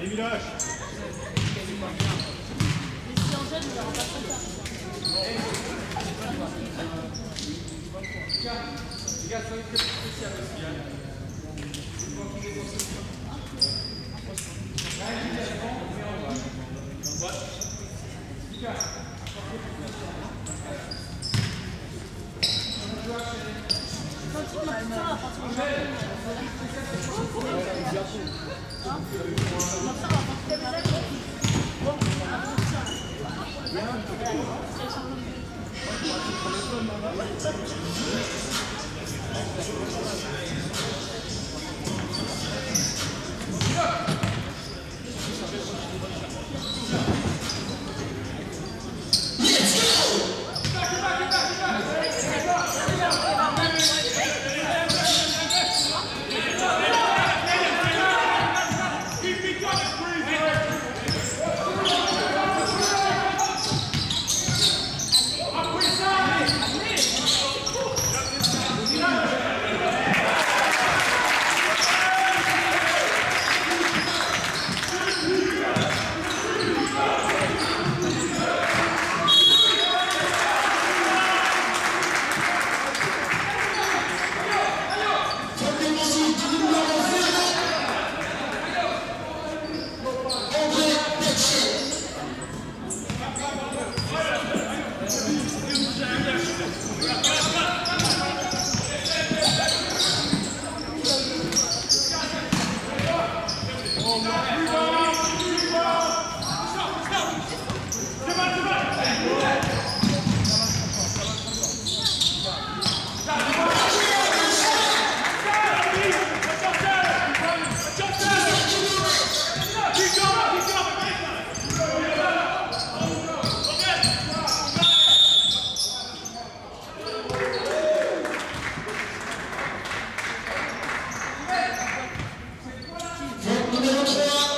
Allez, village. Mais si en jeune, il n'aura pas trop ça. Les gars, soyez très spécial aussi. Numéro 3.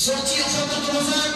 Sortir Chantal Toulousain.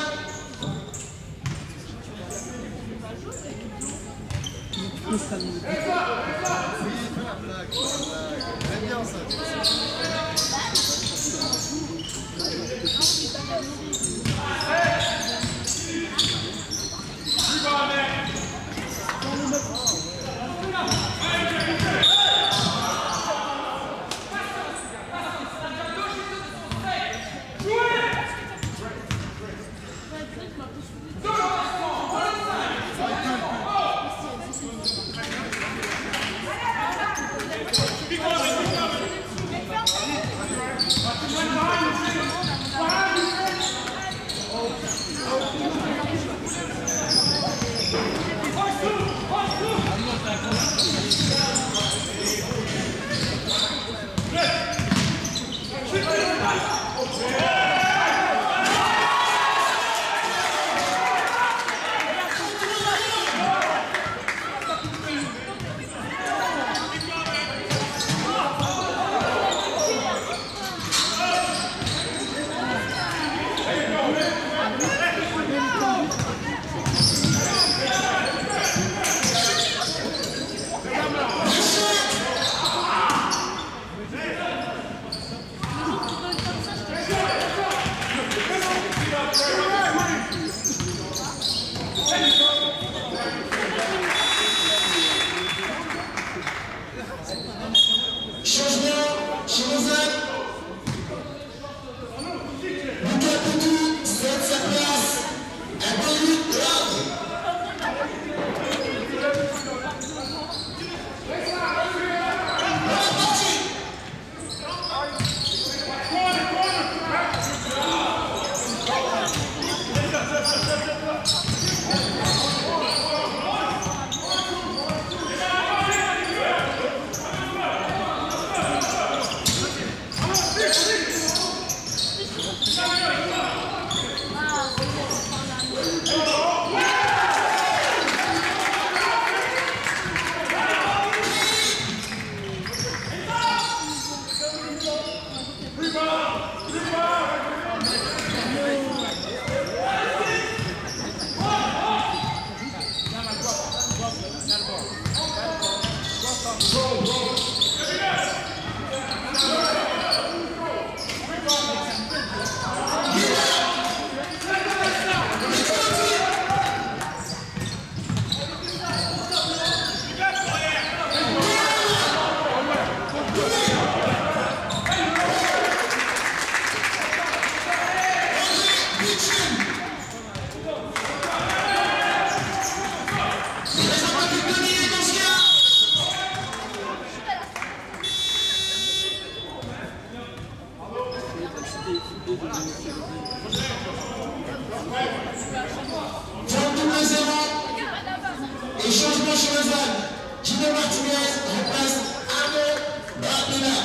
Et changement chez les hommes. Gino Martinez remplace Arnaud Barbina.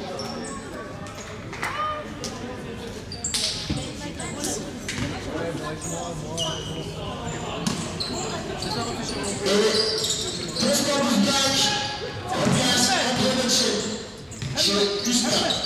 Et Toscan Bourgage remplace André Menché chez Gustave.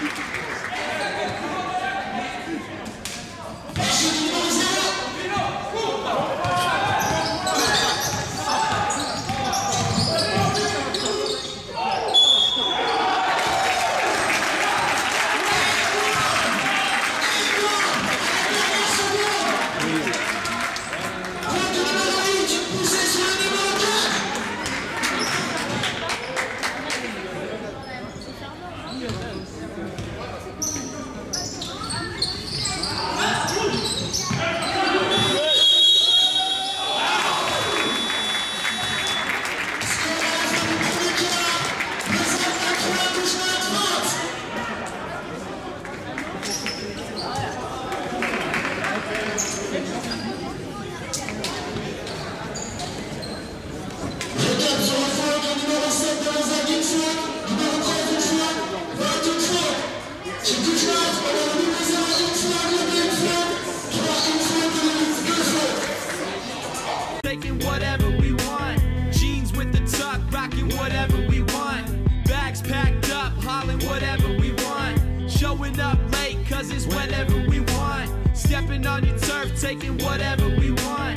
Taking whatever we want, jeans with the tuck, rocking whatever we want, bags packed up, hauling whatever we want, showing up late cause it's whenever we want, stepping on your turf, taking whatever we want.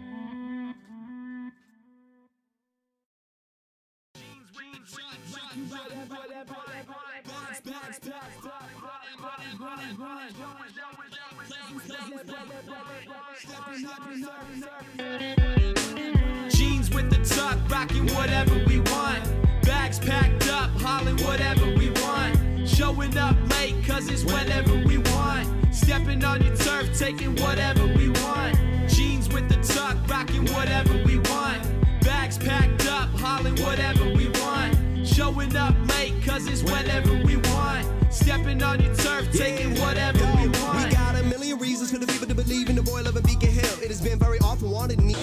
Jeans with the tuck, rocking whatever we want, bags packed up, hauling whatever we want, showing up late cause it's whenever we want, stepping on your turf, taking whatever we want. Jeans with the tuck, rocking whatever we want, bags packed up, hauling whatever we want, showing up late cause it's whenever we want, stepping on your turf, taking whatever we want. We got a million reasons for the people to believe in the boy loving Beacon Hill. It has been very often wanted in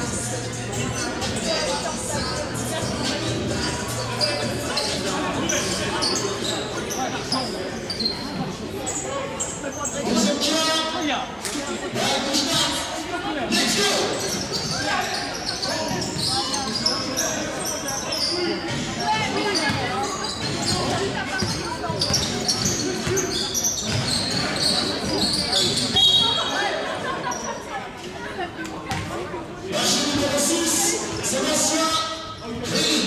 Let's go! Machine numéro 6, Sébastien Gris.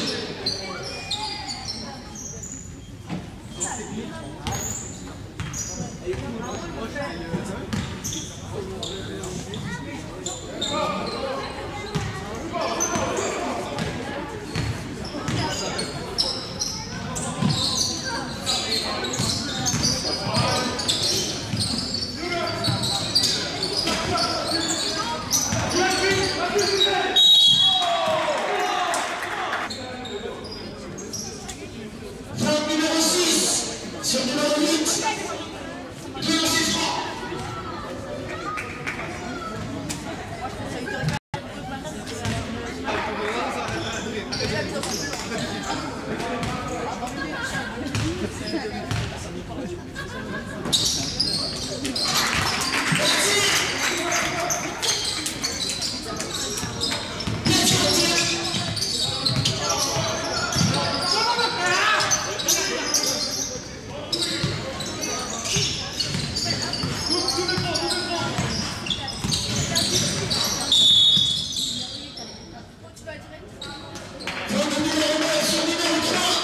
Faute numéro 6, sur numéro 8, 2 francs. Faute numéro 9 sur numéro 3.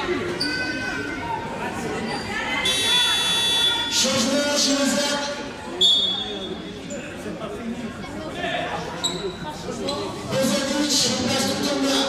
Changement chez les actes. Bozovic, place de Tonga.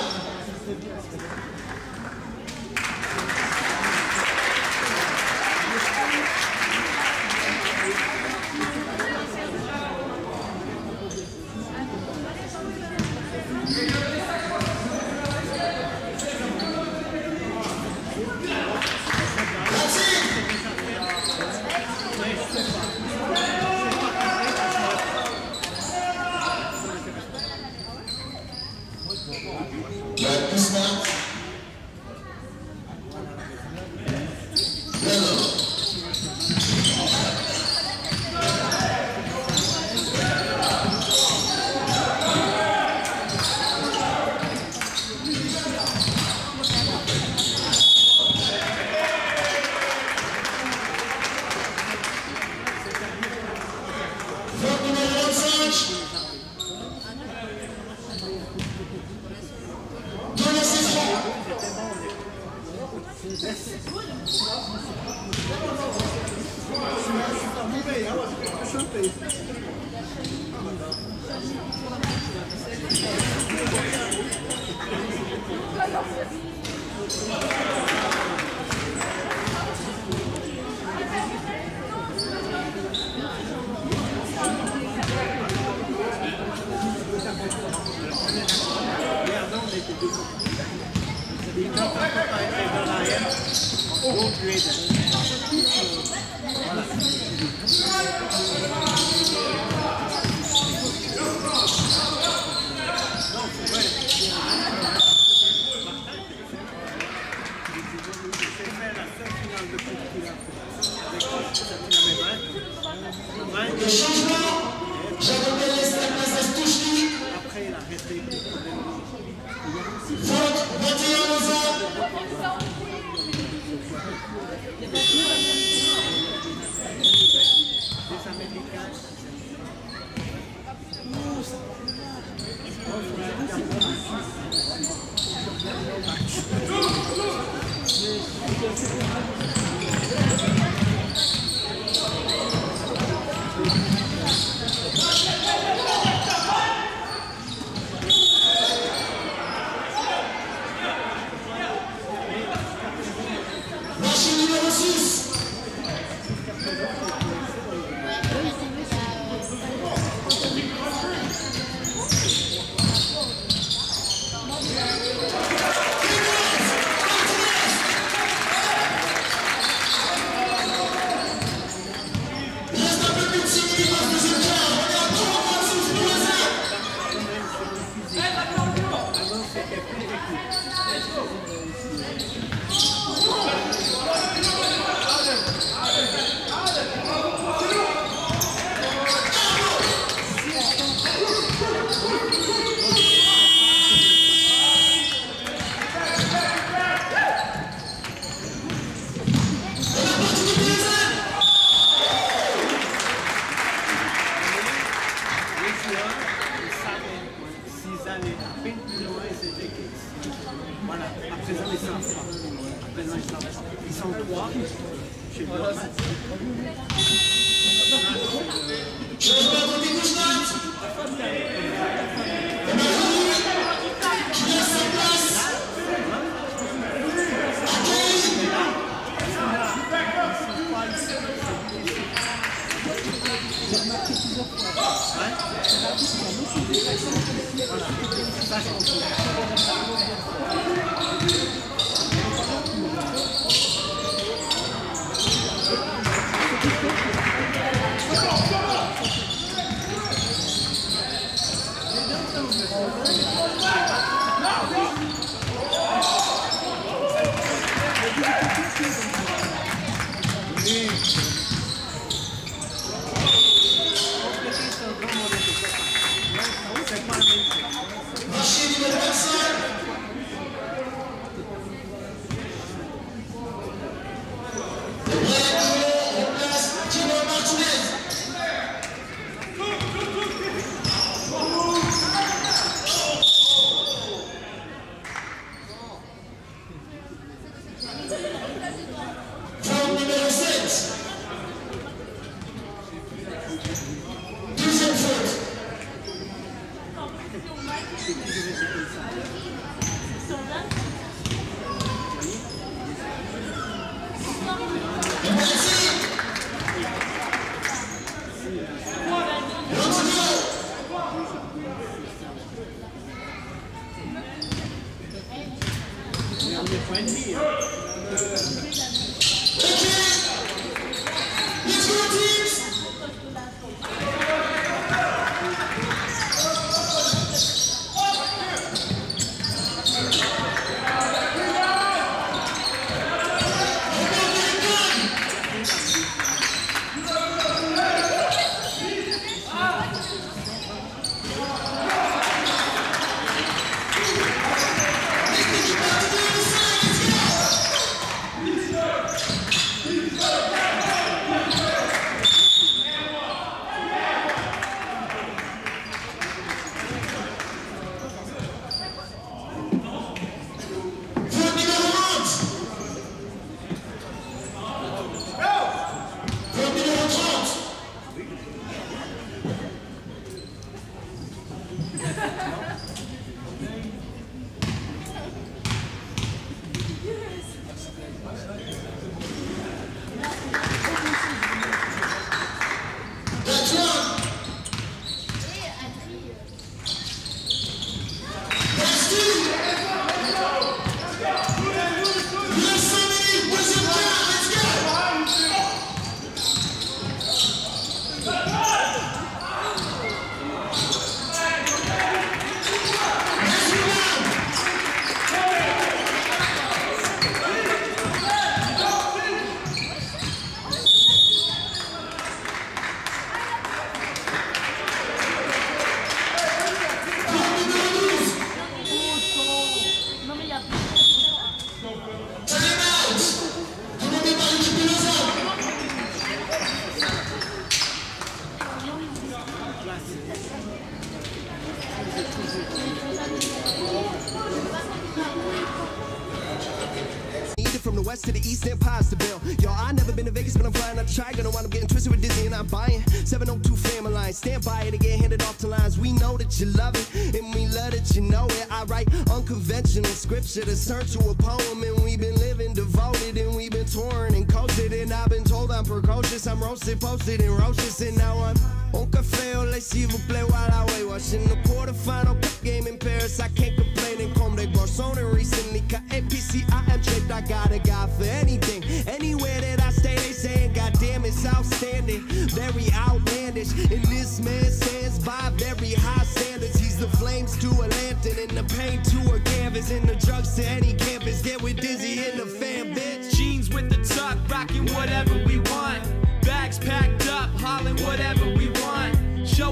Le changement, j'avais laissé la place à Stouchny. Après, il a arrêté. Faute, 21 aux ans. Les Américains. Machine numéro 6. Voilà, à présent ils savent pas. À présent ils savent pas. Ils sont trois. Chez moi. Changement de Bigouchnat. Qui a sa place. ici. Hein. From the west to the east, empires to build. Yo, I never been to Vegas, but I'm flying out the Trigon. I'm getting twisted with Disney and I'm buying 702 family line. Stand by it and get handed off to lines. We know that you love it, and we love that you know it. I write unconventional scripture that's turned to a poem, and we've been living devoted, and we've been touring and coasted, and I've been told I'm precocious. I'm roasted, posted, and roaches, and now I'm on café au lait, s'il vous plaît, while I wait. Watching the quarterfinal cup game in Paris. I can't complain and come des garçons and recently got APC. I am tripped, I got a guy for anything. Anywhere that I stay, they saying, goddamn, it's outstanding. Very outlandish. And this man stands by very high standards. He's the flames to a lantern and the paint to a canvas. And the drugs to any campus. Get with Dizzy in the fan, bitch. Jeans with the tuck, rocking whatever we want. Bags packed up, hollering whatever we want. Show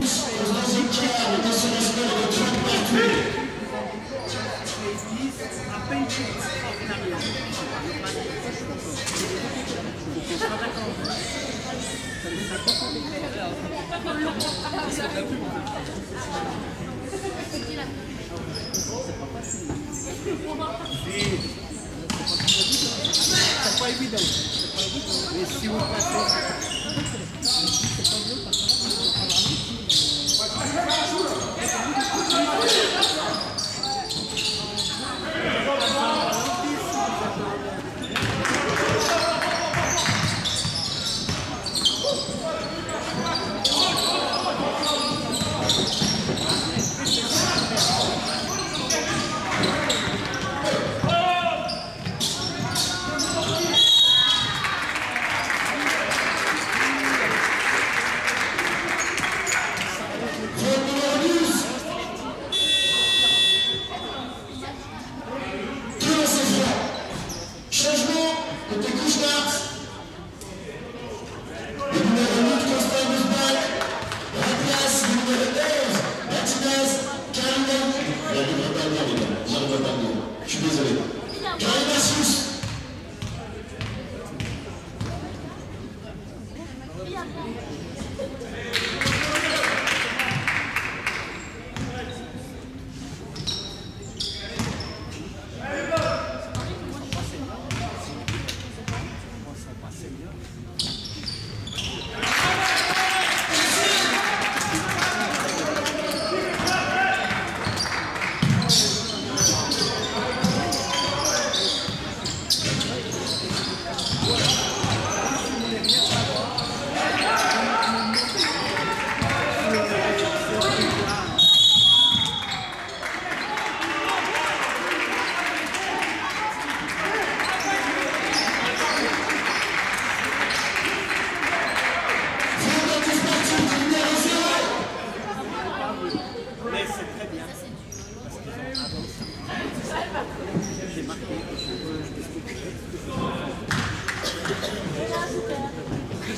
C'est pas évident. Mais si vous passez...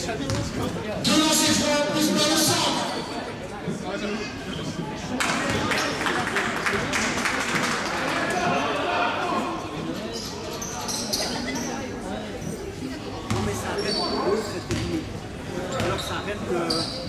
mais ça arrête que c'est terminé. Alors ça arrête que...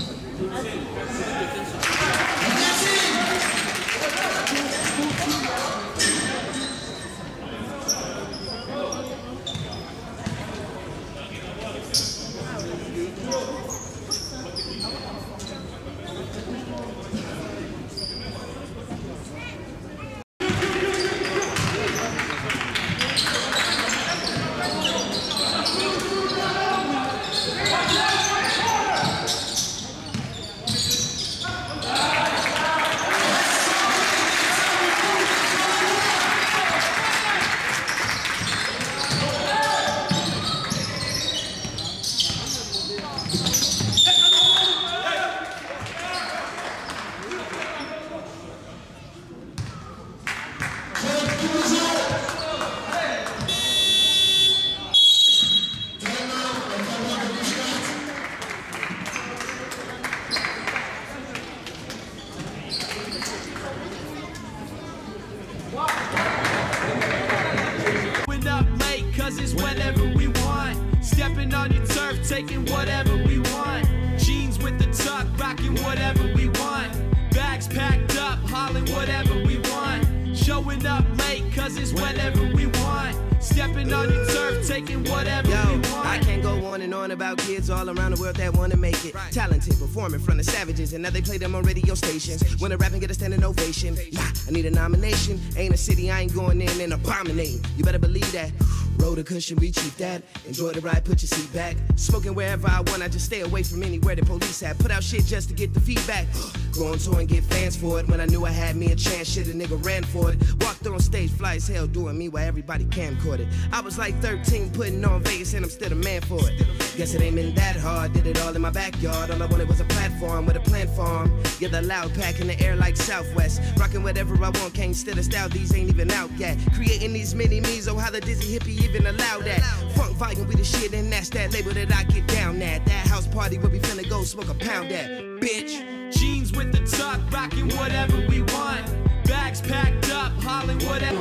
It's whenever we want. Stepping on your turf, taking whatever we want. Jeans with the tuck, rocking whatever we want. Bags packed up, hauling whatever we want. Showing up late, cause it's whenever we want. Stepping on your turf, taking whatever we want. I can't go on and on about kids all around the world that wanna make it. Talented, perform in front of savages, and now they play them on radio stations. When they rap and get a standing ovation, nah, I need a nomination. Ain't a city I ain't going in and abominating. You better believe that. Roll a cushion, we cheap that. Enjoy the ride, put your seat back. Smoking wherever I want, I just stay away from anywhere the police at. Put out shit just to get the feedback. Go on tour and get fans for it. When I knew I had me a chance, shit, a nigga ran for it. Walked on stage, fly as hell, doing me while everybody camcorded. I was like 13, putting on Vegas, and I'm still a man for it. Guess it ain't been that hard, did it all in my backyard. All I wanted was a platform with a platform. Yeah, the loud pack in the air like Southwest. Rocking whatever I want, can't steal a style, these ain't even out yet. Creating these mini-me's, oh how the dizzy hippie even allow that. Funk volume with the shit, and that's that label that I get down at. That house party where we finna go smoke a pound at, bitch. Jeans with the tuck, rocking whatever we want. Bags packed up, hauling whatever.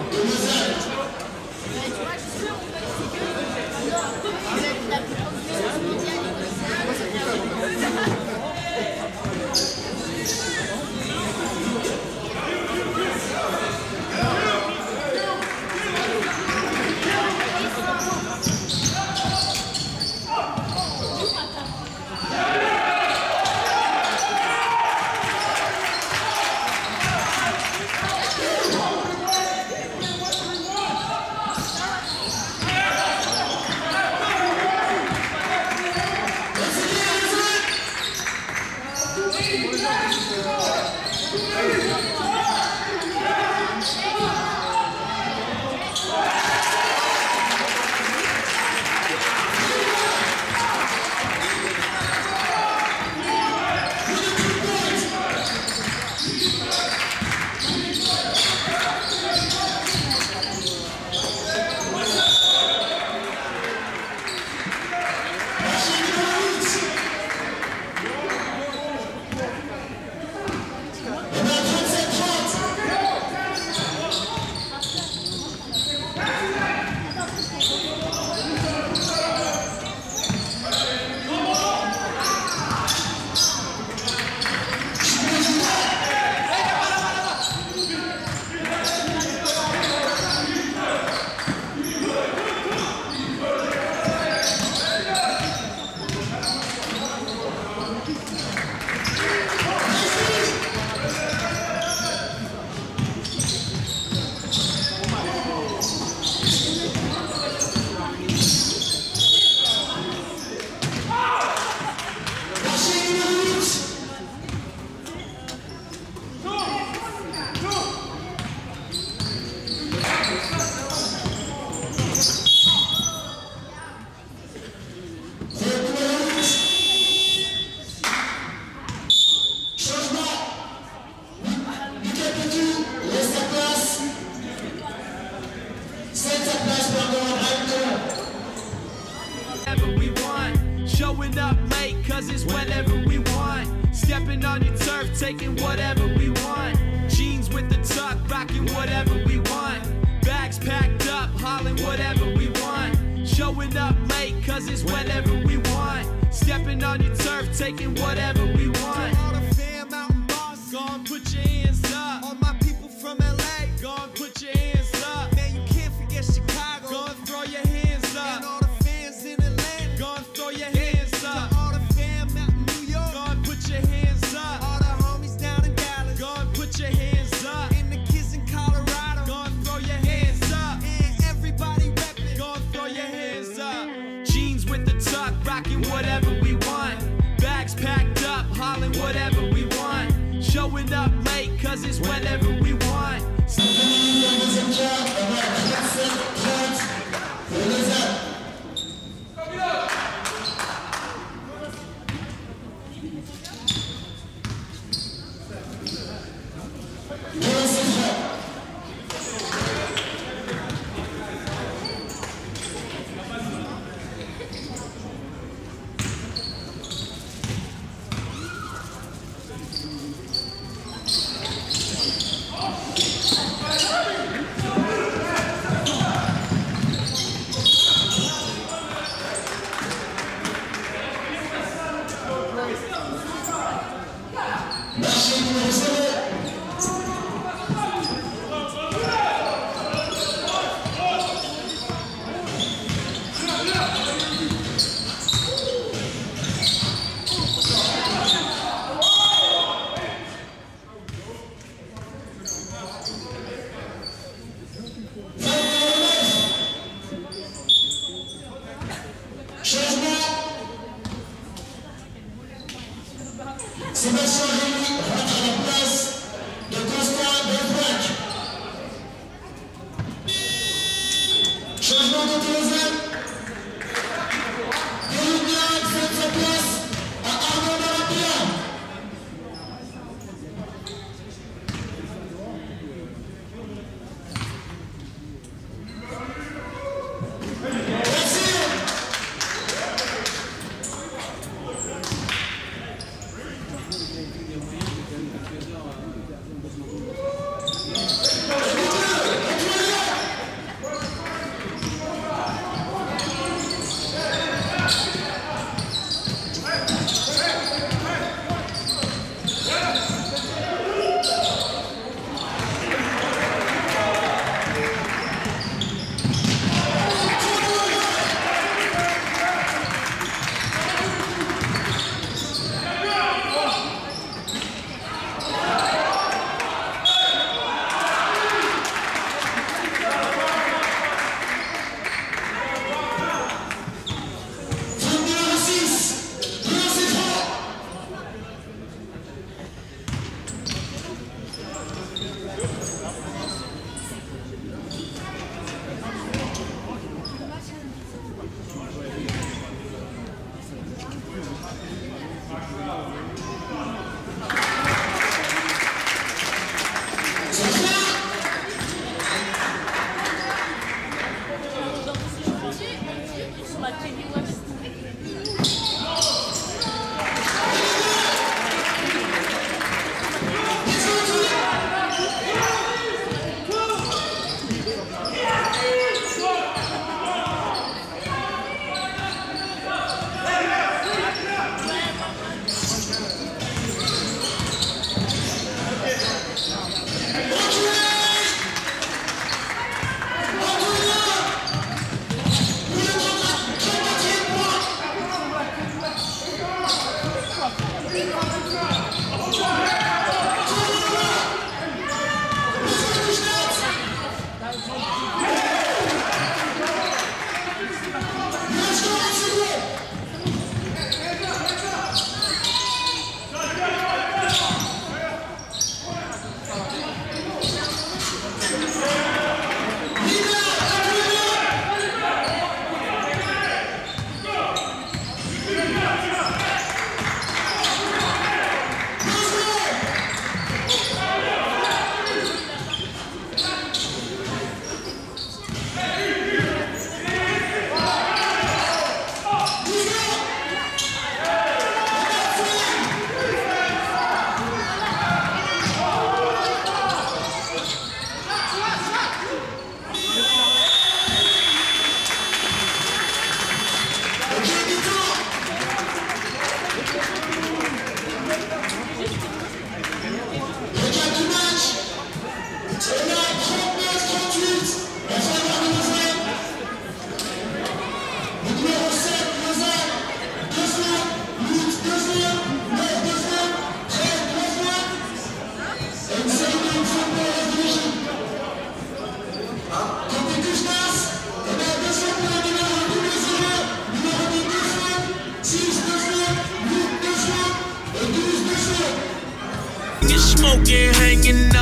Showing up late, cause it's whenever we want. Stepping on your turf, taking whatever we want. Jeans with the tuck, rocking whatever we want. Bags packed up, hauling whatever we want. Showing up late, cause it's whenever we want. Stepping on your turf, taking whatever we want. All the fam out in Boston, Go on, put your hands up. all my people from LA, Go on, put your hands up. man, you can't forget Chicago. Go and throw your hands And up. all the fans in Atlanta, Go and throw your hands to up. all the fam out in New York, Go and put your hands up. all the homies down in Dallas, Go and put your hands up. and the kids in Colorado, Go and throw your hands up. and everybody reppin'. Go and throw your hands up. Jeans with the tuck, rocking whatever we want. Bags packed up, hauling whatever we want. Showing up late, cause it's whenever we want. Sébastien Rémy rentre à la place de Constant Belbrac. Changement de téléphone. Guérin fait sa place à Arnaud Marapia. Sur la télé web. Pour le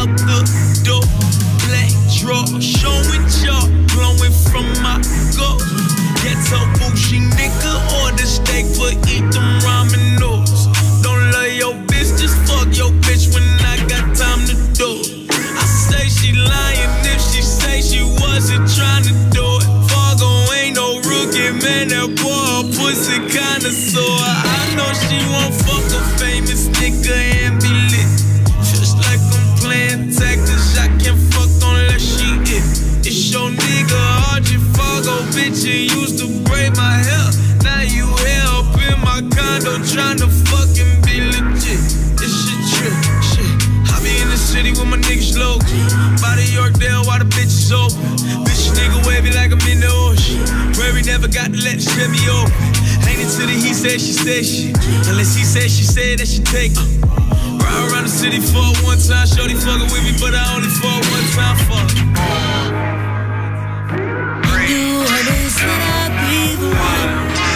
out the door. Black draw, showing jaw, glowing from my goal. Ghetto bougie nigga, order steak for eat them ramen noodles. Don't love your bitch, just fuck your bitch when I got time to do it. I say she lying if she say she wasn't trying to do it. Fargo ain't no rookie, man, that boy pussy kinda sore. I know she won't fuck a famous nigga and be lit. Just like I'm playing tactics, I can't fuck unless she it. It's your nigga, Archie Fargo, bitch, you used to braid my hair. Now you here up in my condo trying to fucking be legit. This shit trip, shit. I be in the city with my niggas low. By the Yorkdale while the bitch is open. Bitch nigga wavy like I'm in the ocean. Prairie never got to let the shit me open. Ain't it till he said she said shit. Unless he said she said that she take it. Ride around the city for one time. Shorty fucking with me, but I only for one time. Fuck. You always said I'd be the one.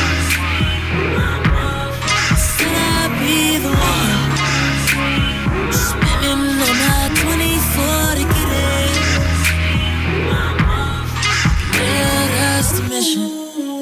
Said I'd be the one. Spending on my 24 to get it. Yeah, that's the mission.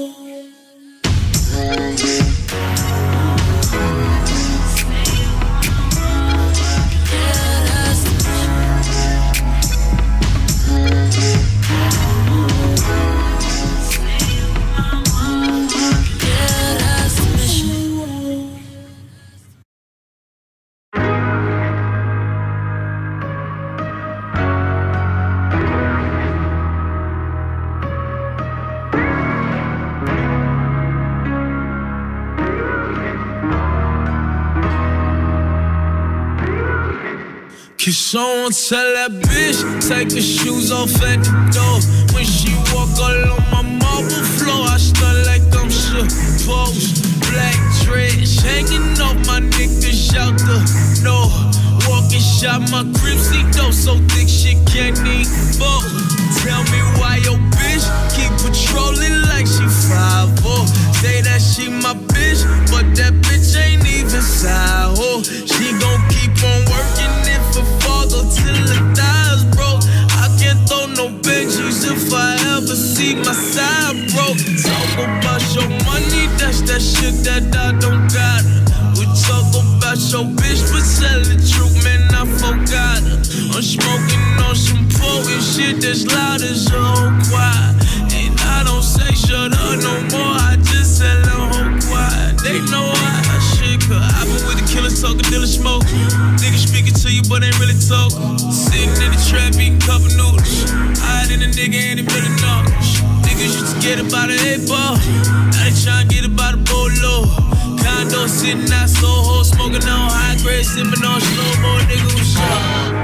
Can someone tell that bitch, take her shoes off at the door. When she walk all on my marble floor, I stun like I'm supposed. Black dreads hanging off my niggas out the door. Walking shot my crib, see dope so thick shit can't even fall. Tell me why your bitch keep patrolling like she 5'4". Say that she my bitch, but that bitch ain't even side hoe. She gon' keep on working it for Fargo till the thighs broke. I can't throw no Benjis if I ever see my side broke. Talk about your money, that's that shit that I don't got. We talk about your bitch, but tell the truth, man, I forgot her. I'm smoking on some potent shit that's loud as a whole choir. And I don't say shut up no more, I just tell them whole quiet. They know I shit, cause I been with the killers talking, dealing smoke. Niggas speaking to you, but ain't really talking. Sitting in the trap, eating cup of noodles. Hiding a nigga, ain't really knowledge. Niggas used to get about an 8-ball. Now they tryna get about a bolo. Condo sitting out Soho, smoking on high grade, sipping on slow-mo, nigga was shot.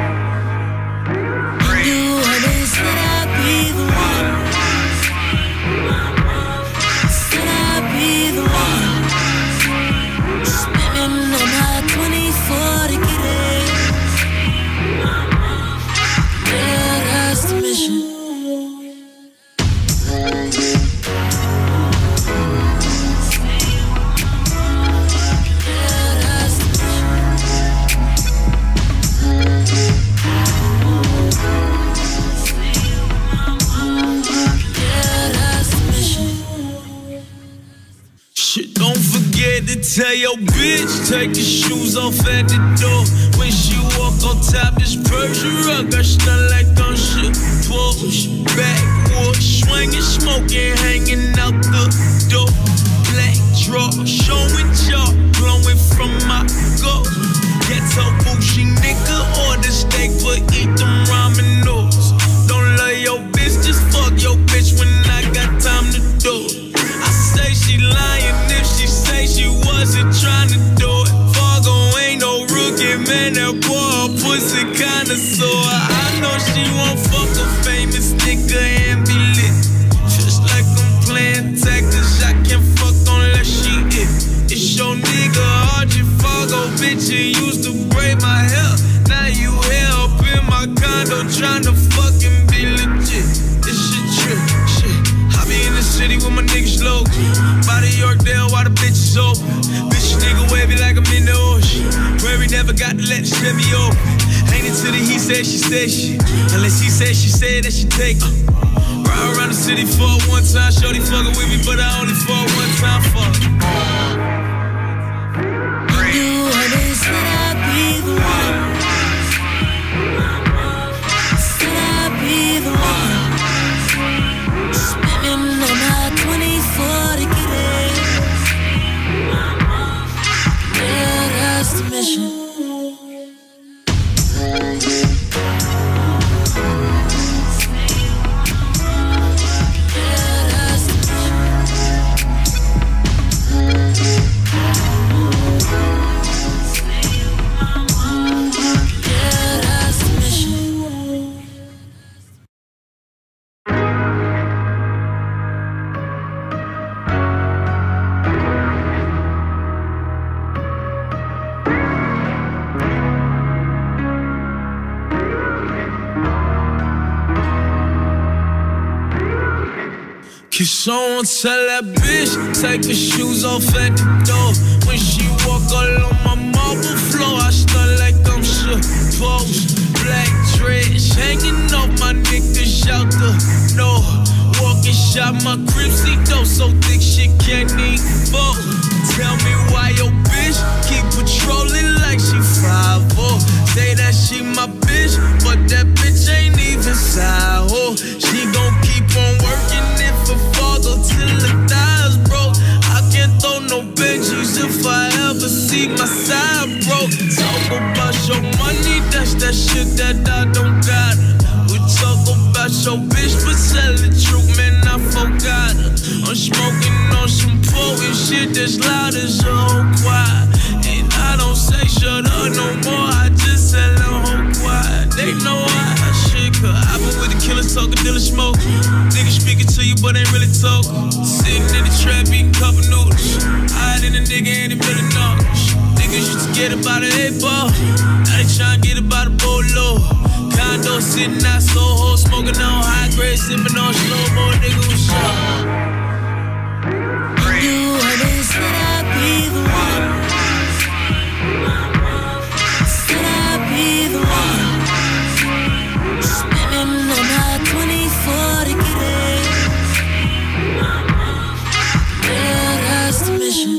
You always said I'd be the one. Said I'd be the one. Spending on my 24 to get it. Yeah, that's the mission. Don't forget to tell your bitch, take your shoes off at the door. When she walk on top, this Persia rug, I stun like I'm supposed. Backwood, swinging, smoking, hanging out the door. Black draw, showing jaw, glowing from my goal. Ghetto bougie nigga, order steak, but eat them ramen noodles. Don't love your bitch, just fuck your bitch when I got time to do it. I say she lying if she say she wasn't trying to do it. Fargo ain't no rookie, man, that boy pussy kinda sore. I know she won't fuck a famous nigga and be lit. Just like I'm playing tactics, I can't fuck unless she it. It's your nigga, Archie Fargo, bitch, you used to braid my hair. Now you here up in my condo trying to fucking be legit. This shit trip, shit. I be in the city with my niggas low. By the Yorkdale while the bitch is open. Bitch nigga wavy like I'm in the ocean. Prairie never got to let the Chevy open. Ain't it to the he said, she said shit. Unless he said, she said that she take it. Ride around the city for one time. Shorty fucking with me, but I only for one time. Fuck. You always said I'd be the one. Said I'd be the one. Spending on my 24 to get it. Yeah, that's the mission. Can someone tell that bitch, take her shoes off at the door. When she walk all on my marble floor, I stun like I'm supposed. Black dreads hanging off my niggas out the no. Walking shot my cribsy dough, so thick shit can't even fall. Tell me why your bitch keep patrolling like she 5'0". Say that she my bitch, but that bitch ain't even side hoe. She gon' keep on working if a father till the thighs broke. I can't throw no Benjis if I ever see my side broke. Talk about your money, that's that shit that I don't got. We talk about your bitch, but tell the truth, man, I forgot her. I'm smoking on some potent shit that's loud as a whole choir. And I don't say shut up no more, I just tell them whole quiet. They know I shit, cause I been with the killers talking, dealing smoke. Niggas speaking to you, but ain't really talk. Sitting in the trap, eating cup of noodles. Hiding a nigga, ain't really knowledge. Niggas used to get about an 8-ball. Now they tryna get about a bolo. Condo sitting out Soho, smoking on high grade, sipping on slow-mo, nigga was shot. You always said I'd be the one. Said I'd be the one. Spending on my 24 to get it. Yeah, that's the mission.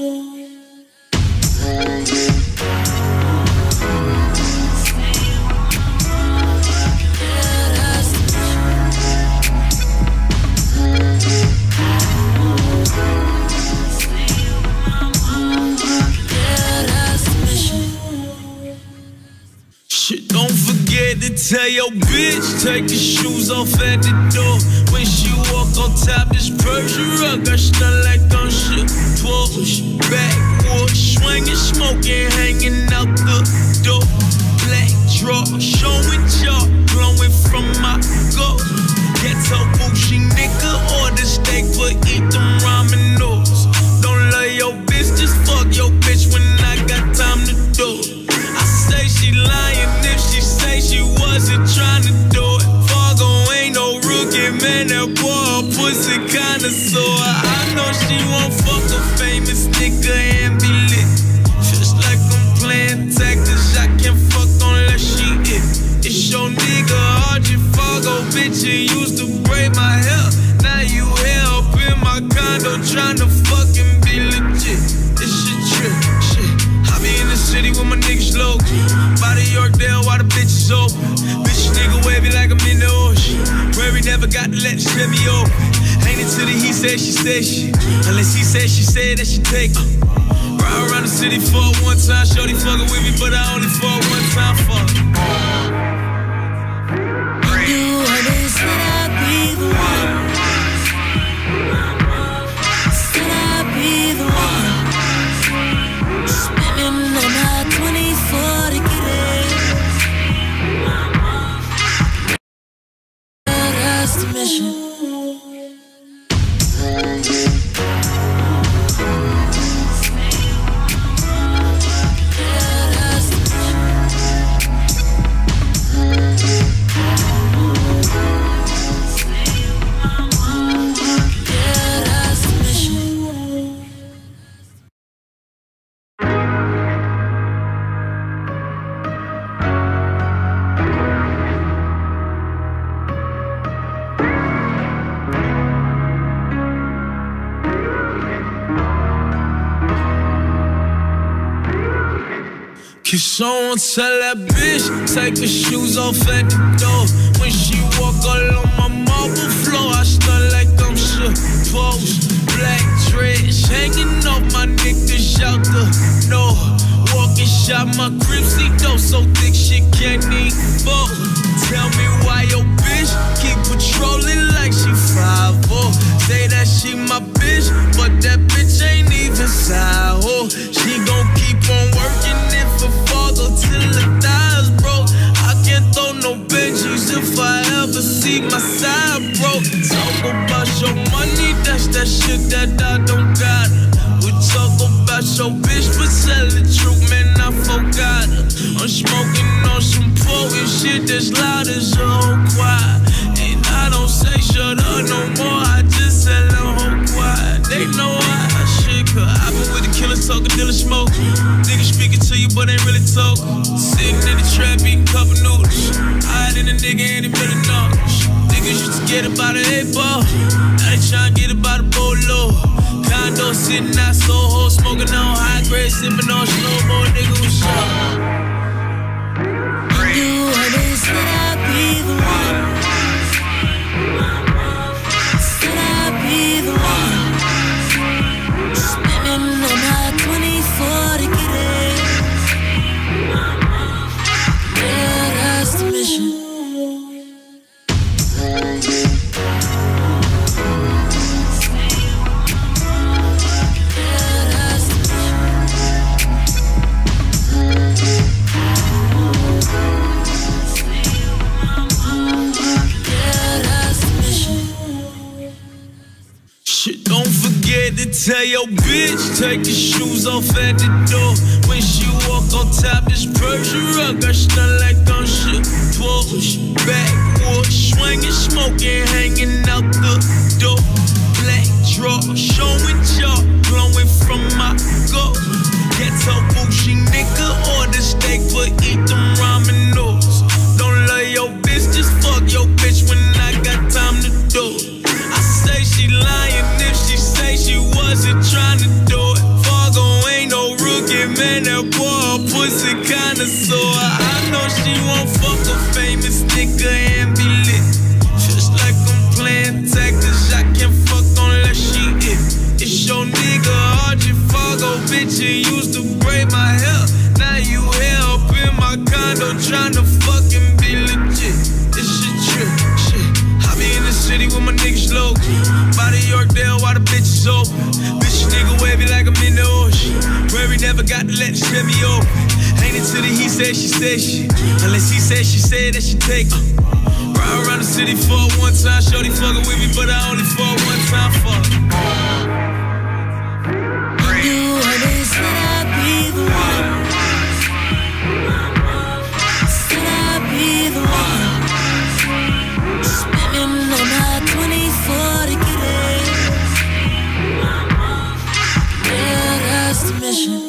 Tell your bitch, take your shoes off at the door. When she walk on top, this Persian rug, I stun like I'm supposed. Backwood, swinging, smoking, hanging out the door. Black draw, showing jaw, glowing from my gold. Ghetto bougie nigga, order steak, but eat them ramen noodles. Don't love your bitch, just fuck your bitch when I got time to do it. I say she lying if she say she wasn't trying to do it. Fargo ain't no rookie, man, that boy pussy kinda sore. I know she won't fuck a famous nigga and be lit. Just like I'm playing tactics, I can't fuck unless she it. It's your nigga, RJ Fargo, bitch, you used to braid my hair. Now you here up in my condo trying to fucking be legit. This shit trip, shit. I be in the city with my niggas low. By the Yorkdale while the bitch is open. Bitch nigga wavy like I'm in the ocean. Where we never got to let the Chevy open. Ain't it to the he said, she said shit. Unless he said, she said that she take it. Ride around the city for one time. Shorty fucking with me, but I only for one time. Fuck. You always said I'd be the one. Said I'd be the one. Spending on my 24 to get it. Yeah, that's the mission. Yeah, that's the mission. Can someone tell that bitch, take her shoes off at the door? When she walk all on my marble floor, I stun like I'm supposed. Black dreads hanging off my neck to shout the no. Walking shot my Cripsy-Do so thick shit can't even fall. Tell me why your bitch keep patrolling like she 5'4". Say that she my bitch, but that bitch ain't even side. Oh, she gon' keep on working if her father till her thighs broke. I can't throw no Benjis if I ever see my side broke. Talk about your money, that's that shit that I don't got. We talk about your bitch, but tell the truth, man, I forgot her. I'm smoking on some poet shit that's loud as a whole choir. And I don't say shut up no more, I just tell them whole quiet. They know I shit, cause I've been with the killers talking, dealing smoke. Niggas speaking to you, but ain't really talk. Sitting in the trap, eating cup of noodles. I had in a nigga and he really knowledge. Niggas used to get about an 8-ball. Now they tryna get about a bolo. Condo sitting out Soho, smoking on high grade, sipping on slow-mo, nigga was shot. You always said I'd be the one. Said I'd be the one. Spending on my 24 to get it. Yeah, that's the mission. Tell your bitch, take your shoes off at the door. When she walk on top, this Persian rug, I stun like I'm supposed. Backwood, swinging, smoking, hanging out the door. Black draw, showing jaw, glowing from my goal. Ghetto bougie nigga, order steak, but eat them ramen noodles. Don't love your bitch, just fuck your bitch when I got time to do it. I say she lying if she say she wasn't trying to do it. Fargo ain't no rookie, man, that boy pussy kinda sore. I know she won't fuck a famous nigga and be lit. Just like I'm playing tactics, I can't fuck unless she it. It's your nigga, Archie Fargo, bitch, you used to braid my hair. Now you here up in my condo tryna fucking be legit. It's a trip, shit. I be in the city with my niggas low. By the Yorkdale while the bitches open. Bitch nigga wavy like I'm in the ocean. Where we never got to let the semi open. Ain't it to the he said she said shit. Unless he said she said that she take ride around the city for one time. Shorty fucking with me, but I only for one time. Fuck. You always said I'd be the one. Said I'd be the one. Spending on my 24 to get it. Yeah, that's the mission.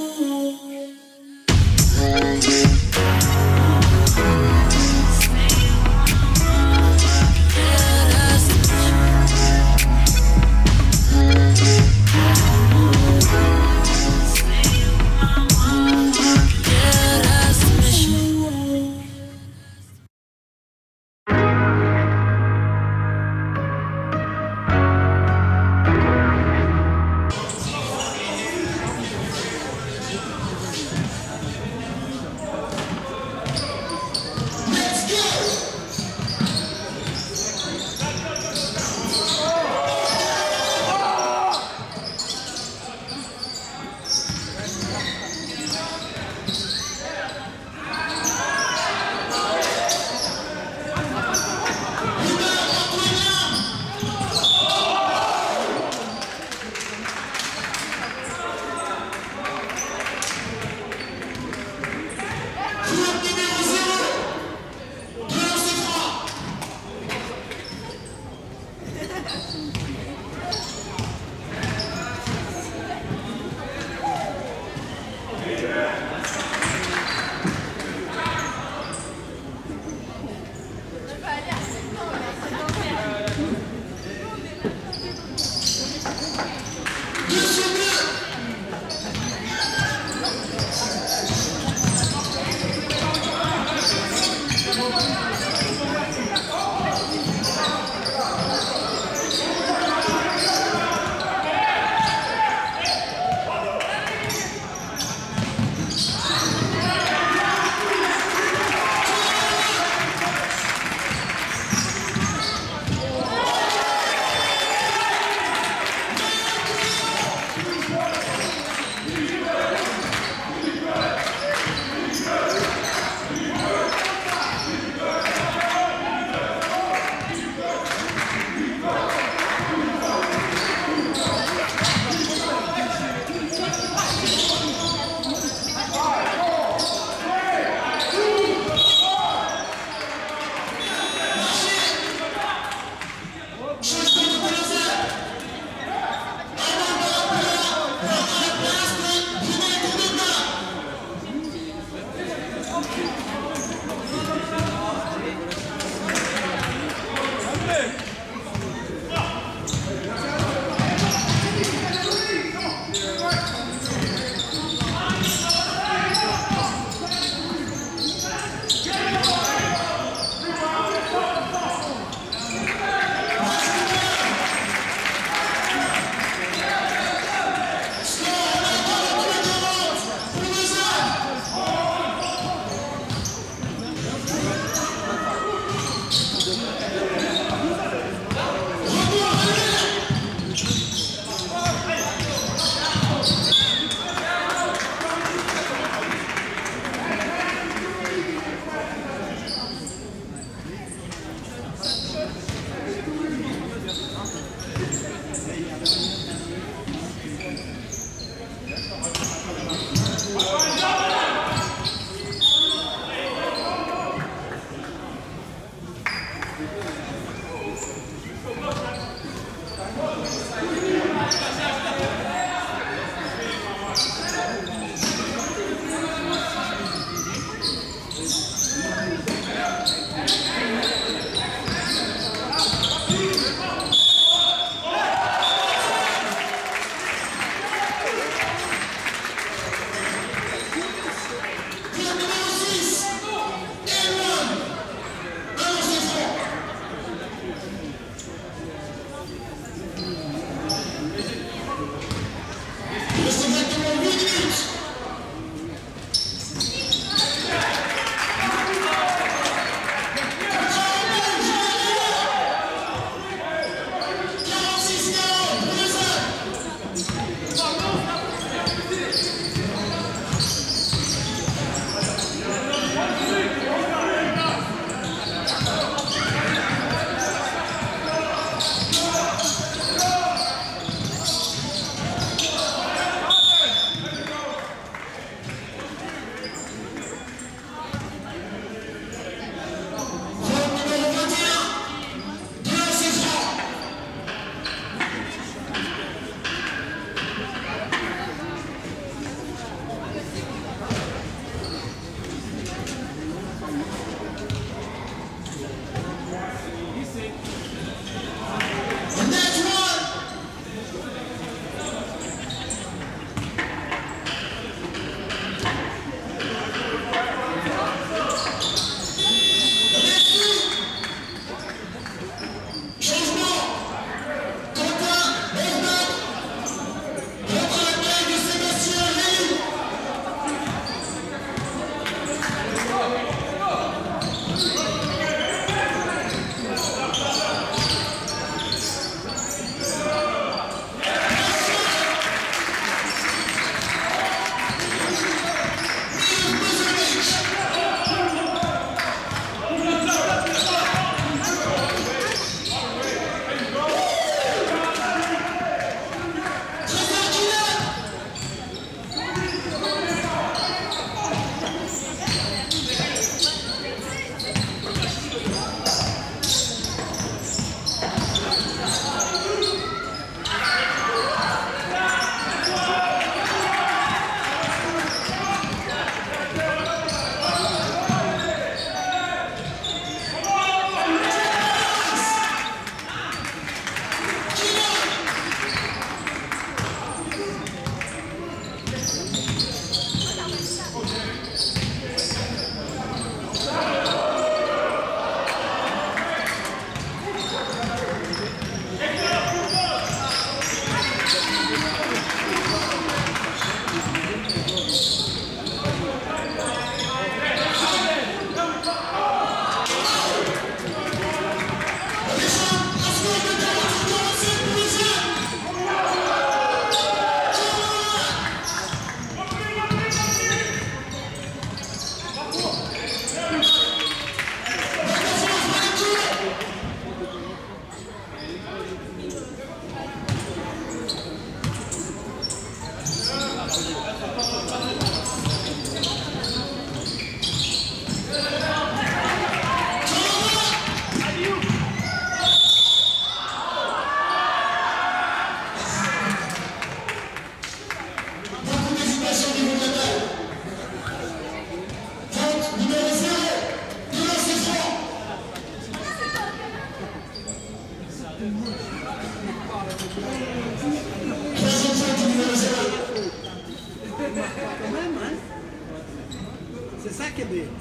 C'est ça qui est bien.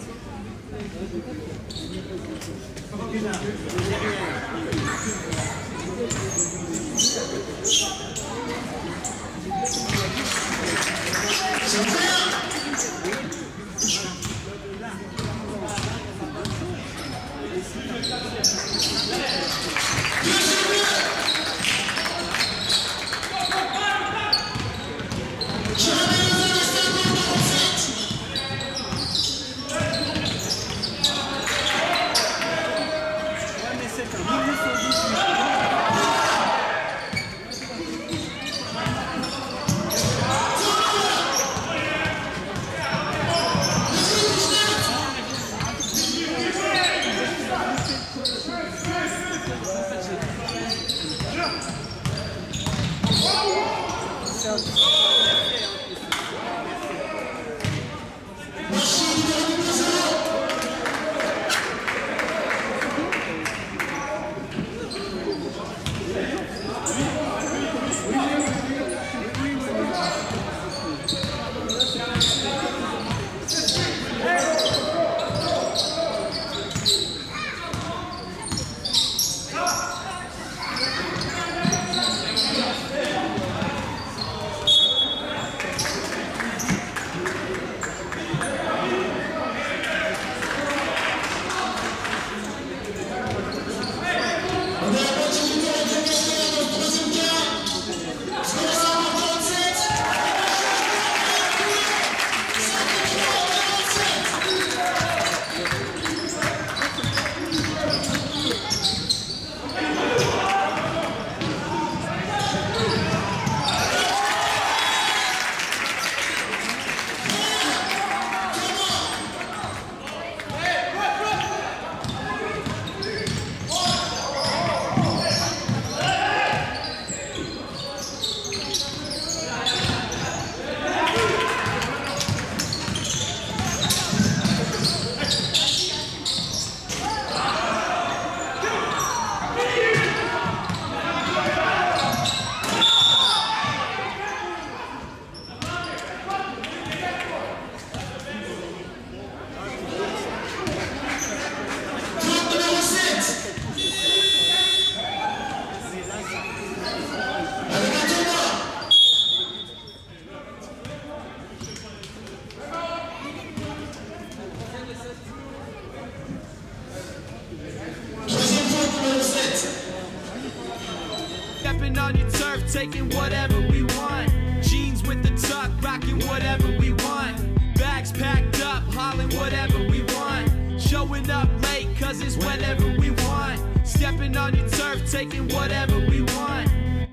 Stepping on your turf, taking whatever we want. Jeans with the tuck, rocking whatever we want. Bags packed up, hauling whatever we want. Showing up late, cause it's whenever we want. Stepping on your turf, taking whatever we want.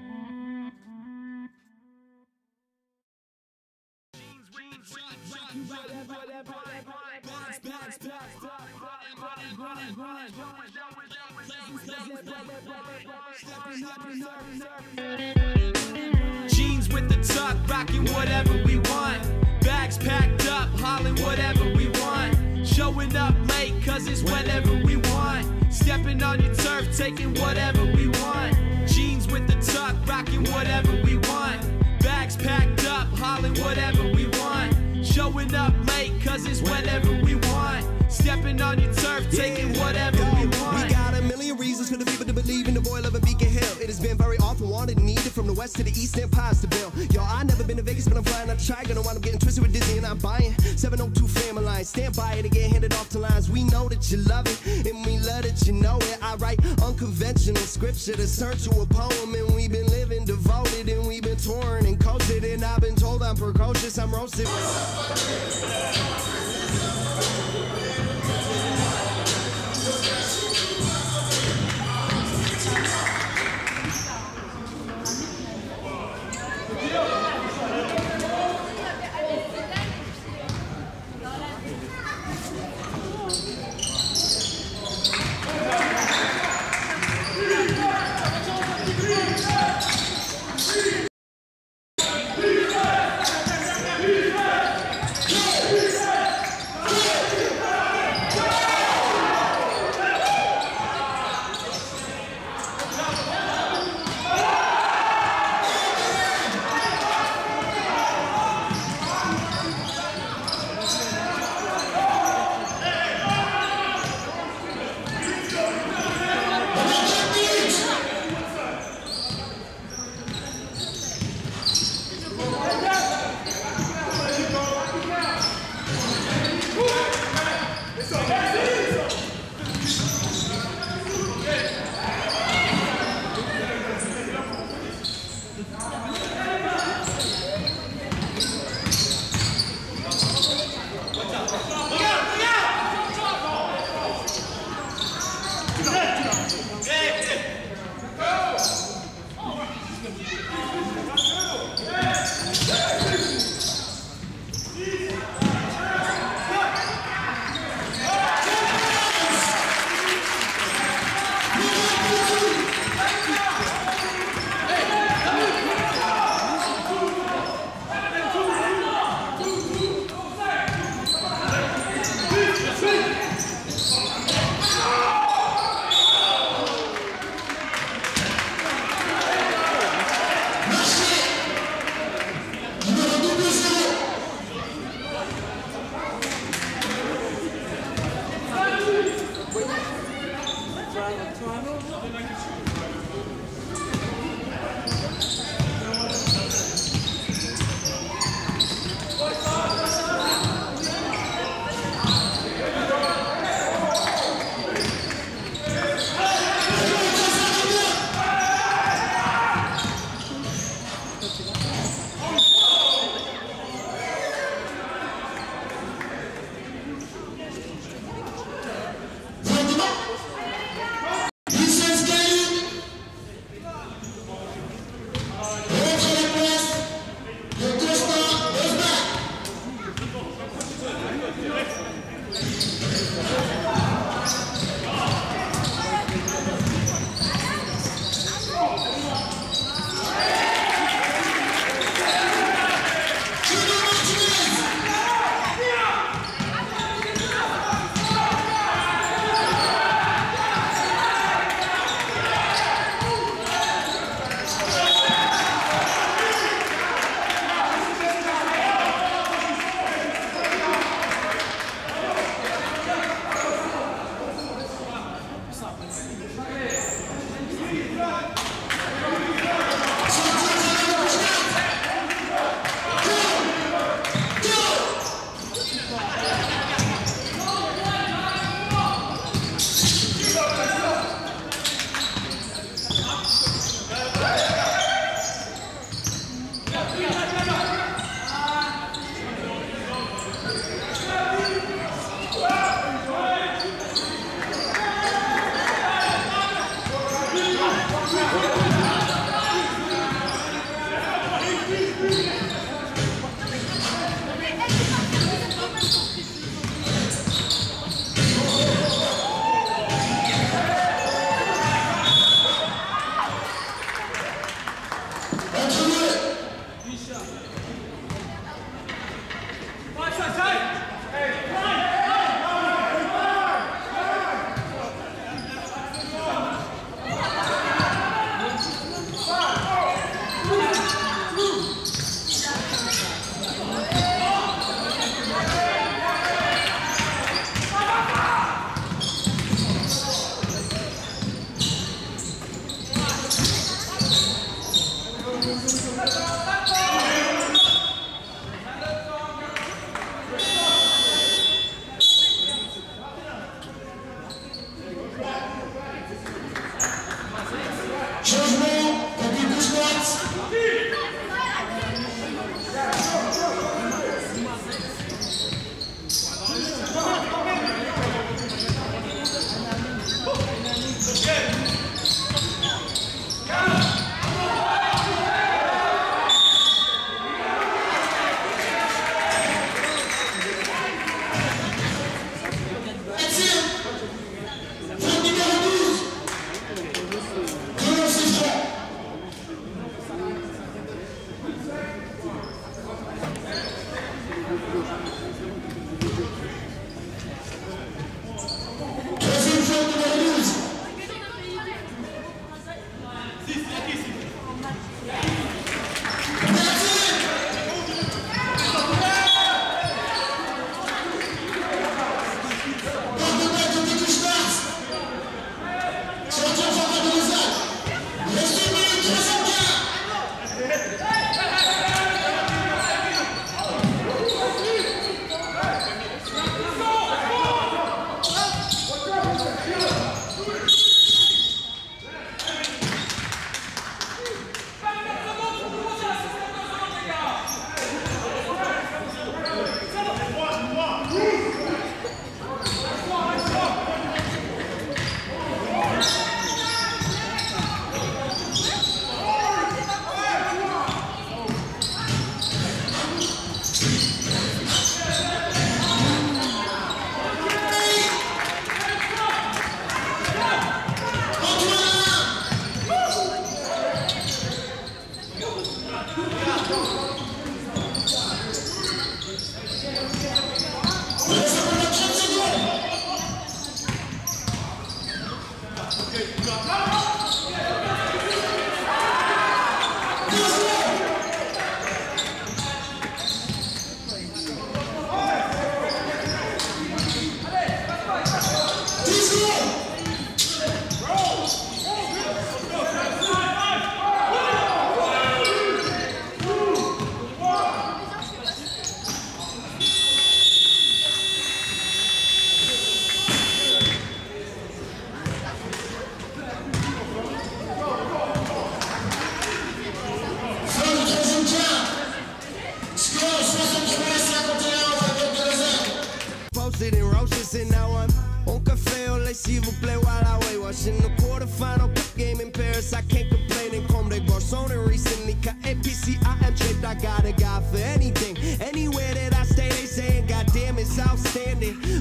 Jeans with the tuck, rocking whatever we want. Bags packed up, hauling whatever we want. Showing up late, cause it's whenever we want. Stepping on your turf, taking whatever we want. Jeans with the tuck, rocking whatever we want. Bags packed up, hauling whatever we want. Showing up late, cause it's whenever we want. Stepping on your turf, taking whatever we want. We got a million reasons for the people to believe in the boy loving Beacon Hill. It has been very often wanted and needed from the west to the east and pies to build. Yo, I never been to Vegas, but I'm flying out the Trigon. While I'm getting twisted with Disney and I'm buying 702 Family Line. Stand by it and get handed off to lines. We know that you love it, and we love that you know it. I write unconventional scripture that's turned to a poem, and we've been living devoted, and we've been touring and coasted, and I've been told I'm precocious, I'm roasted.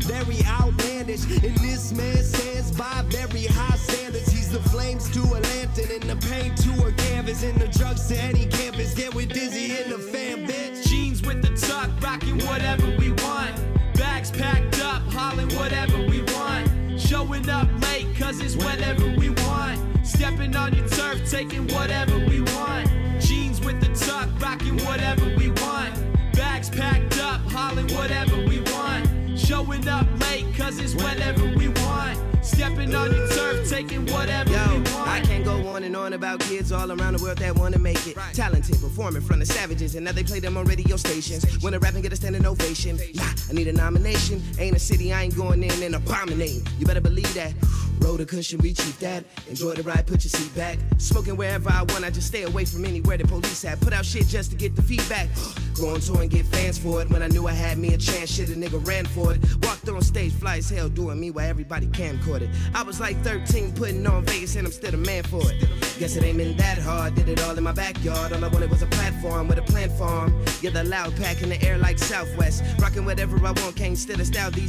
very outlandish. And this man stands by very high standards. He's the flames to a lantern and the paint to a canvas and the drugs to any campus. Get with Dizzy and the fam, bitch. Jeans with the tuck, rocking whatever we want. Bags packed up, hollering whatever we want. Showing up late, cause it's whenever we want. Stepping on your turf, taking whatever we want. Jeans with the tuck, rocking whatever we want. Bags packed up, hollering whatever we want. Showing up late, cause it's whenever we want. Stepping on your turf, taking whatever we want. I can't go on and on about kids all around the world that wanna make it. Talented, perform in front of savages, and now they play them on radio stations. When I rap and get a standing ovation, yeah, I need a nomination. Ain't a city I ain't going in and abominating. You better believe that. Roll the cushion, we cheap that. Enjoy the ride, put your seat back. Smoking wherever I want, I just stay away from anywhere the police at. Put out shit just to get the feedback. Go on tour and get fans for it. When I knew I had me a chance, shit, a nigga ran for it. Walked on stage, fly as hell, doing me while everybody camcorded. I was like 13, putting on Vegas, and I'm still a man for it. Guess it ain't been that hard, did it all in my backyard. All I wanted was a platform with a plant farm. Yeah, the loud pack in the air like Southwest. Rocking whatever I want, can't still a style these.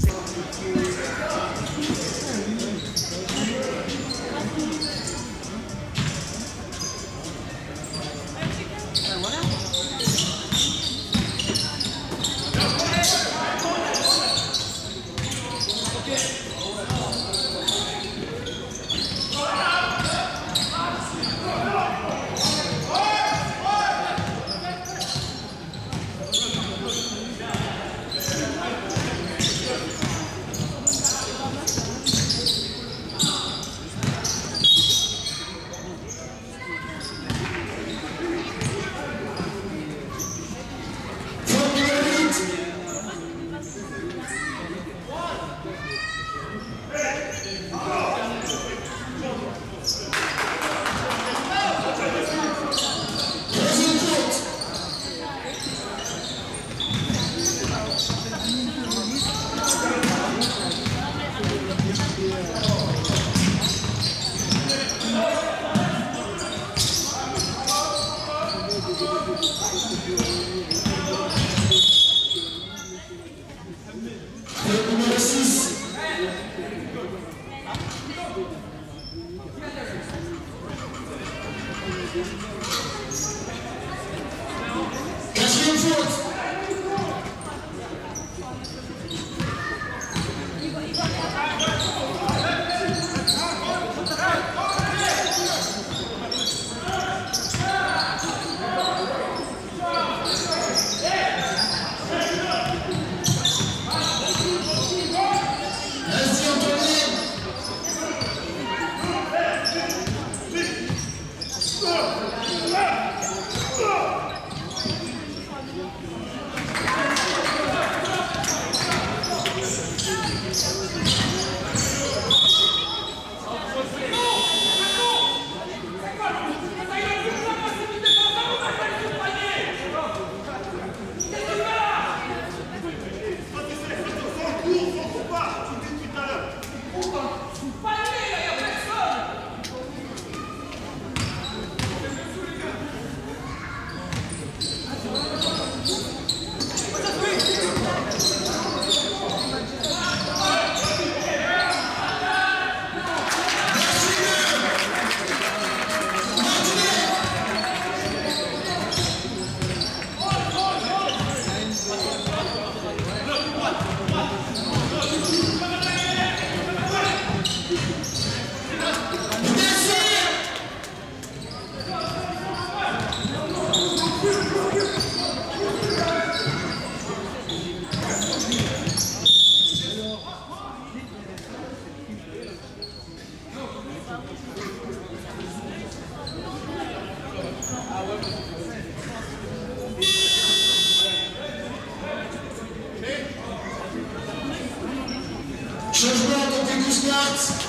Changement côté Gouskart.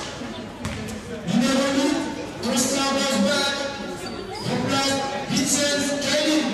Numéro 8, Constant Bosberg. Remplace Vincent Kelly.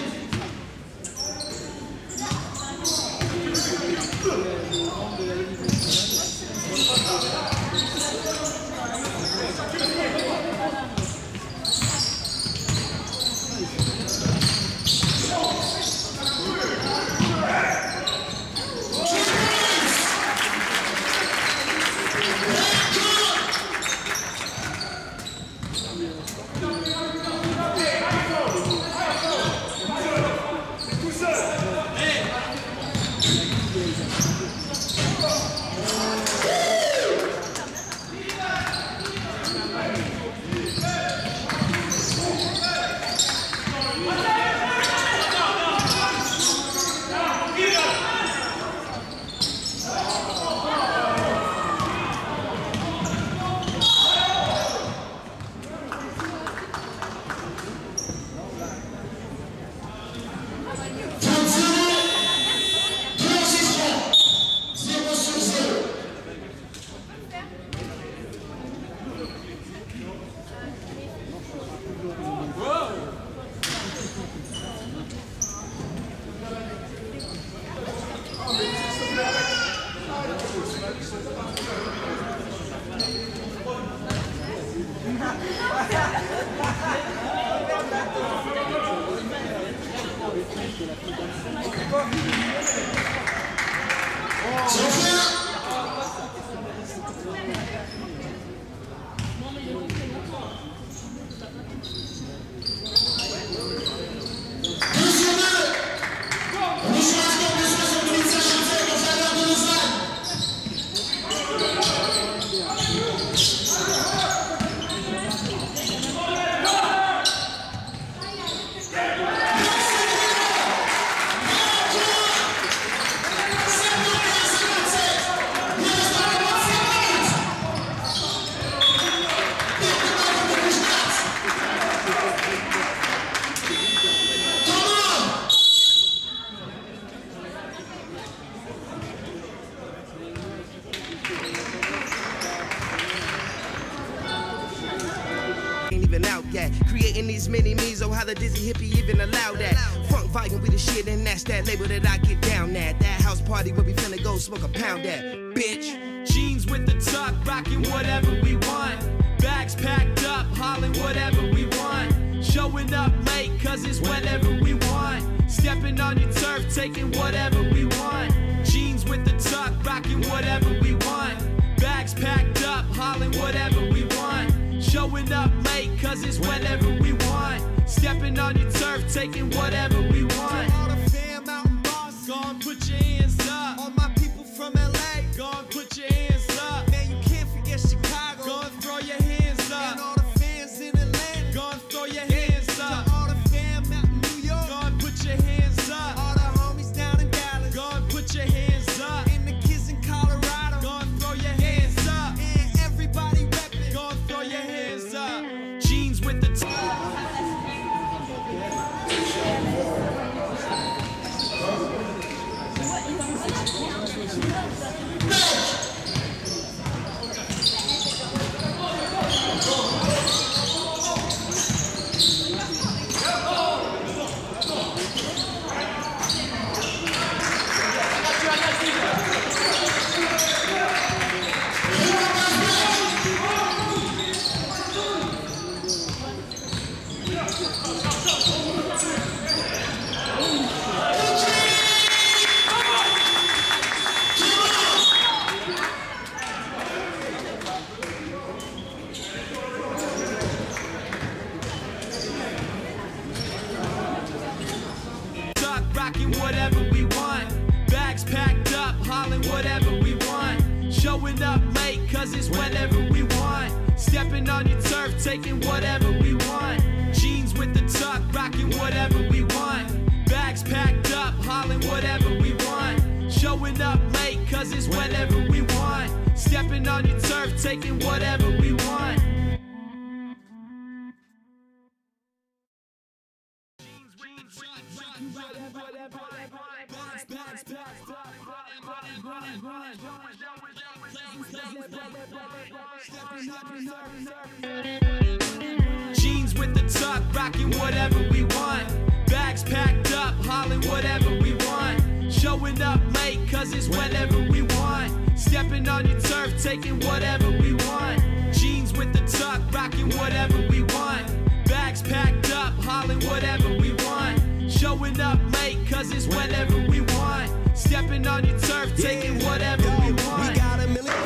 Creating these mini me's, oh how the dizzy hippie even allow that. Funk volume be the shit, and that's that label that I get down at. That house party where we finna go smoke a pound at, bitch. Jeans with the tuck, rocking whatever we want. Bags packed up, hollering whatever we want. Showing up late, cause it's whenever we want. Stepping on your turf, taking whatever we want. Jeans with the tuck, rocking whatever we want. Bags packed up, hollering whatever we want. Showing up late, cause it's whenever we want. Stepping on your turf, taking whatever we want. All the fam out in Boston, Go on, put your hands up. all my people from LA, Go on, put your hands up. man you can't forget Chicago, Go and throw your hands and up. all the fans in Atlanta, Go and throw your hands up. all the fam out in New York, Go and put your hands up. all the homies down in Dallas, Go and put your hands up. and the kids in Colorado, Go and throw your hands up. and everybody reppin'. Go and throw your hands up. Jeans with the rocking whatever we want. Bags packed up, hollering whatever we want. Showing up late, cause it's whenever we want. Stepping on your turf, taking whatever we want. Jeans with the tuck, rocking whatever we want. Bags packed up, hollering whatever we want. Showing up late, cause it's whenever we want. Stepping on your turf, taking whatever we want. Jeans with the tuck, rocking whatever we want. Bags packed up, hollering whatever we want. Showing up late, cause it's whenever we want. Stepping on your turf, taking whatever we want. Jeans with the tuck, rocking whatever we want. Bags packed up, hollering whatever we want. Showing up late, cause it's whenever we want. Stepping on your turf, taking whatever we want. We got a million.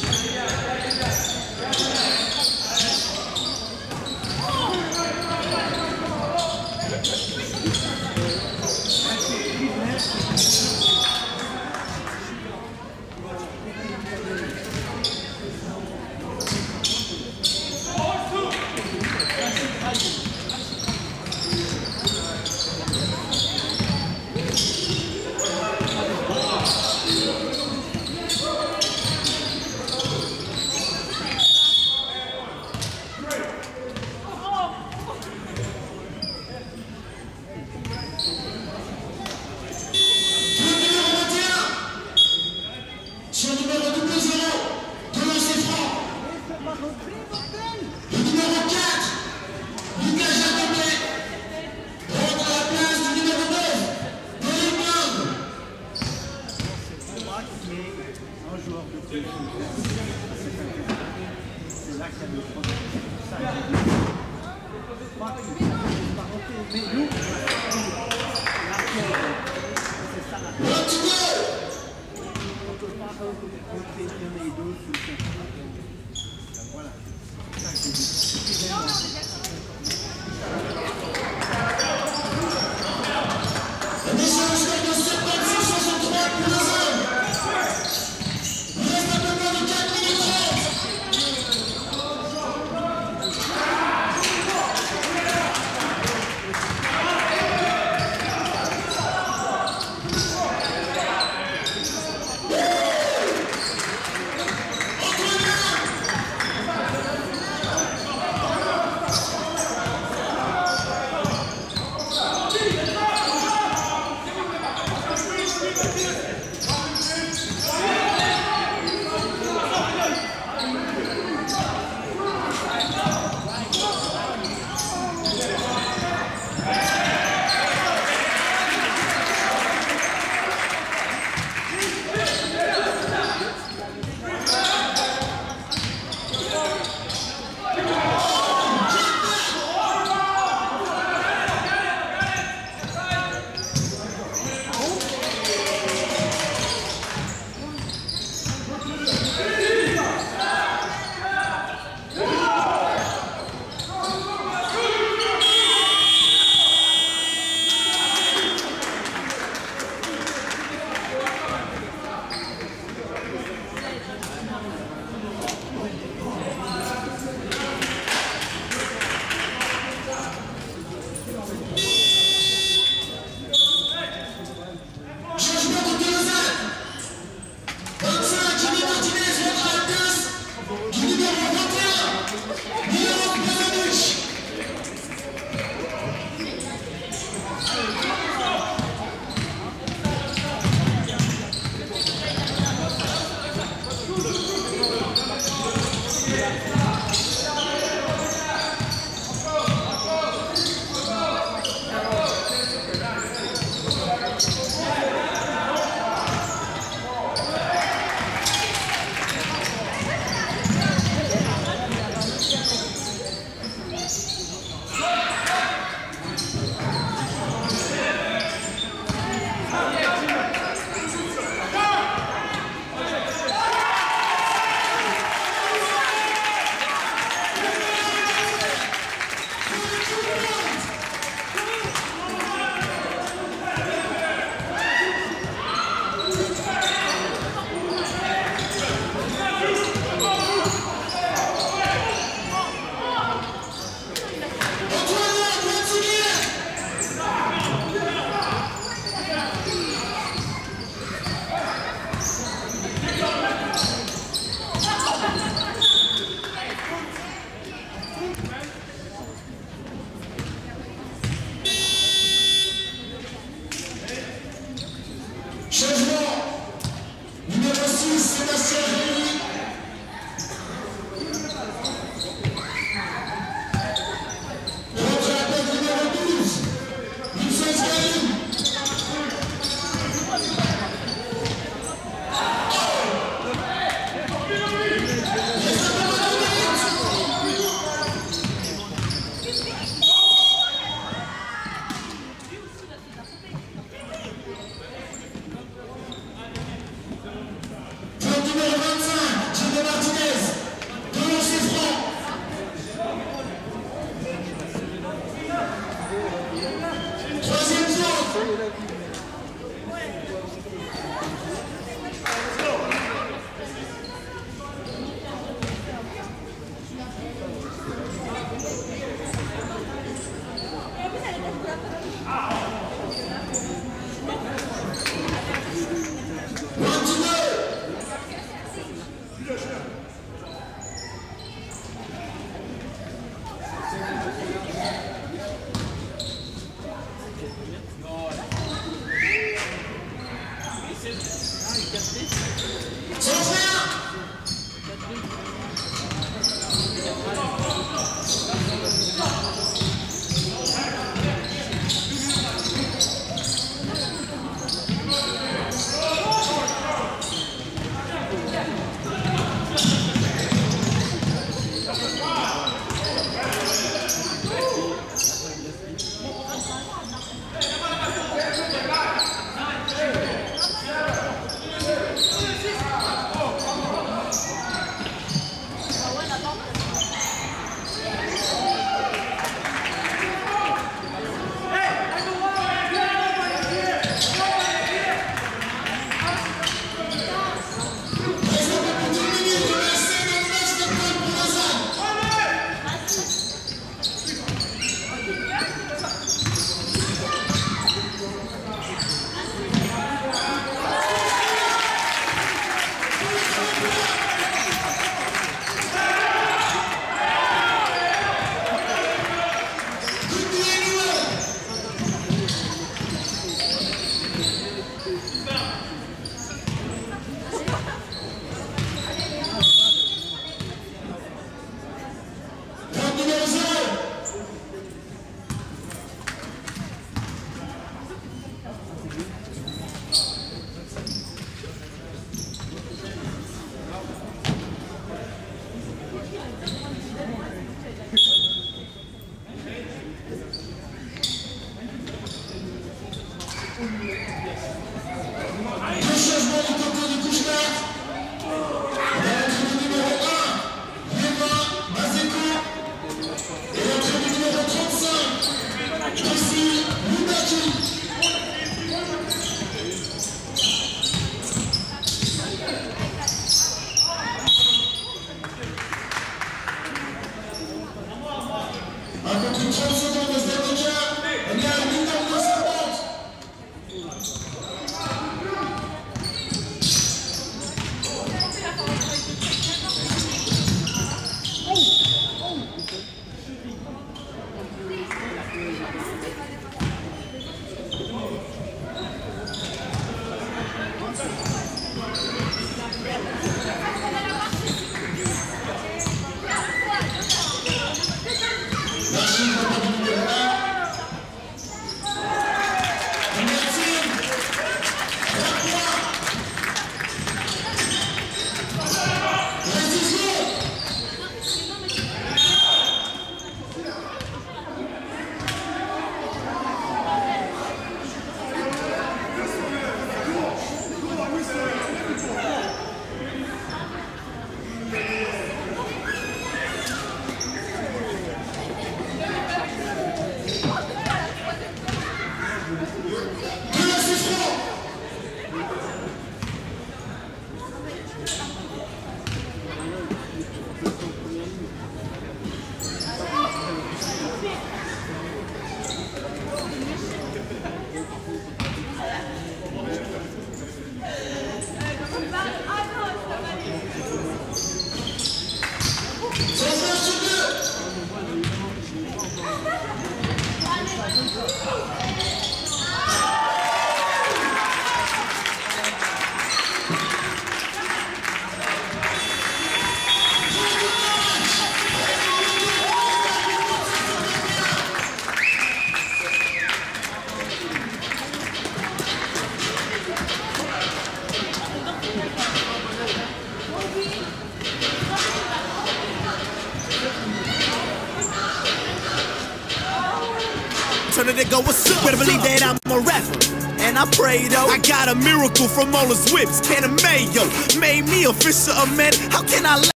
Turn it and go, what's up? Better believe that I'm a rapper. And I pray though, I got a miracle from all his whips. Can of mayo made me a fisher of men. How can I